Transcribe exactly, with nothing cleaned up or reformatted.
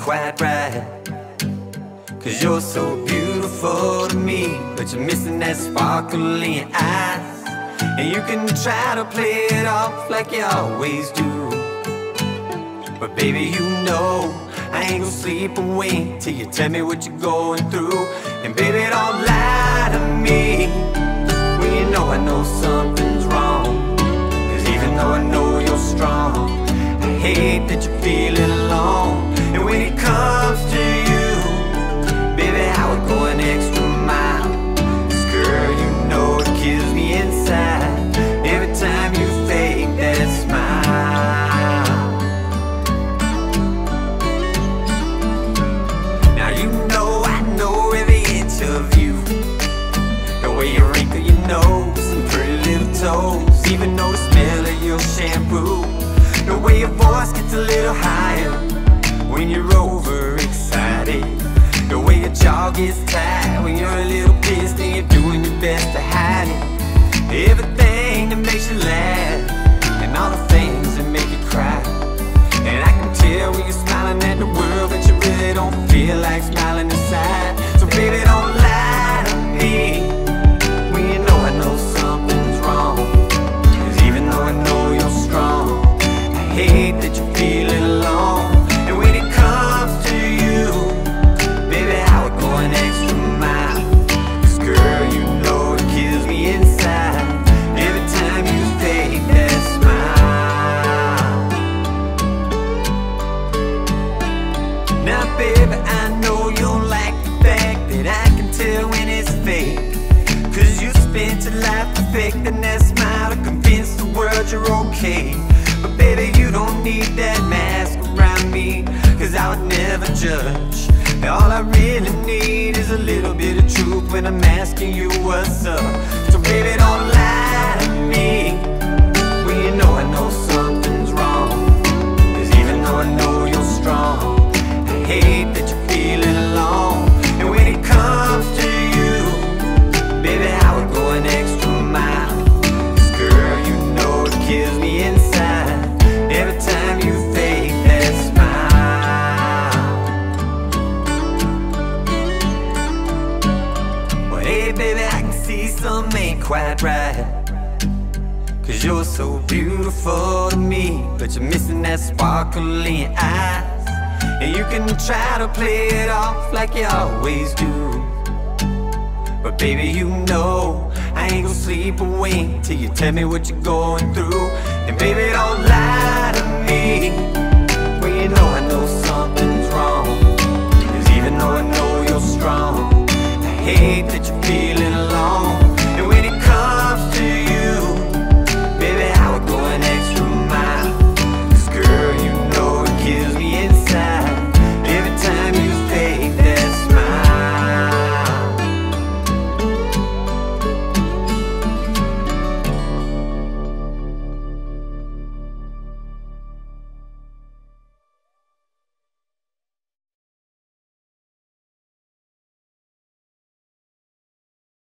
quite right. Cause you're so beautiful to me, but you're missing that sparkle in your eyes. And you can try to play it off like you always do, but baby, you know I ain't gonna sleep and wait till you tell me what you're going through. And baby, don't lie to me when you know I know something's wrong. Cause even though I know you're strong, I hate that you're feeling alone. And when it comes to you, baby, I would go an extra mile. Cause girl, you know it kills me inside every time you fake that smile. Now you know I know every inch of you, the way you wrinkle your nose and pretty little toes, even know the smell of your shampoo, the way your voice gets a little higher when you're overexcited, the way your jaw gets tight when you're a little pissed and you're doing your best to hide it. Everything that makes you laugh and all the things that make you cry. And I can tell when you're smiling at the world that you really don't feel like smiling inside. So baby, don't lie to me when you know I know something's wrong. Cause even though I know you're strong, I hate that you're feeling alone. And when it comes to you, baby, I would go an extra mile. Cause girl, you know it kills me inside every time you fake that smile. Now baby, I know you don't like the fact that I can tell when it's fake. Cause you spent your life perfecting that smile to convince the world you're okay. But baby, you don't need that mask around me, cause I would never judge. All I really need is a little bit of truth when I'm asking you what's up. So baby, don't lie to me when you know I know something's wrong. Cause even though I know you're strong, I hate that you're feeling alone. And when it comes to you, baby, I would go an extra mile. Cause girl, you know it kills me inside every time you fake that smile. Well, hey baby, I can see something ain't quite right. Cause you're so beautiful to me, but you're missing that sparkle in your eyes. And you can try to play it off like you always do, but baby, you know I ain't gonna sleep and wait till you tell me what you're going through. And baby, don't lie